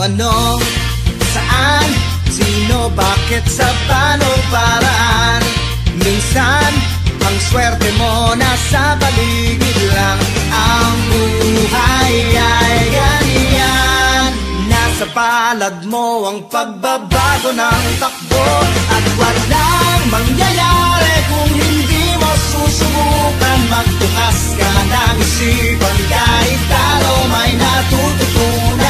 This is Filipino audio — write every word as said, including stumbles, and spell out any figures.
ano, saan, sino, bakit, sa paano, paraan. Minsan, ang swerte mo nasa paligid lang. Ang buhay ay ganyan, nasa palad mo ang pagbabago ng takbo. At walang mangyayari kung hindi mo susubukan. Magbukas ka ng isipan, kahit talo may natututunan.